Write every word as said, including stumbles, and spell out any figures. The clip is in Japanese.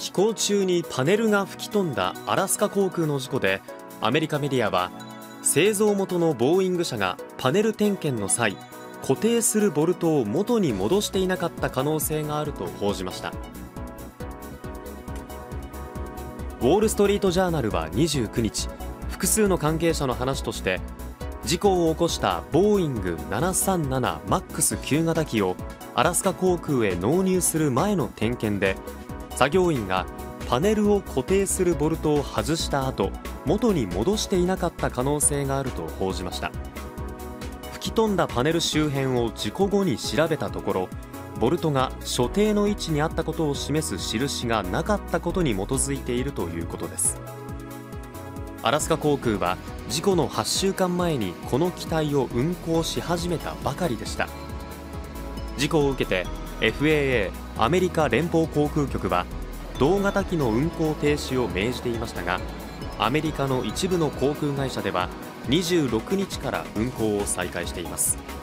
飛行中にパネルが吹き飛んだアラスカ航空の事故で、アメリカメディアは製造元のボーイング社がパネル点検の際、固定するボルトを元に戻していなかった可能性があると報じました。ウォール・ストリート・ジャーナルはにじゅうくにち、複数の関係者の話として、事故を起こしたボーイング ななさんななマックス 旧型機をアラスカ航空へ納入する前の点検で、作業員がパネルを固定するボルトを外した後、元に戻していなかった可能性があると報じました。吹き飛んだパネル周辺を事故後に調べたところ、ボルトが所定の位置にあったことを示す印がなかったことに基づいているということです。アラスカ航空は事故のはっしゅうかんまえにこの機体を運航し始めたばかりでした。事故を受けて エフエーエー アメリカ連邦航空局は同型機の運航停止を命じていましたが、アメリカの一部の航空会社ではにじゅうろくにちから運航を再開しています。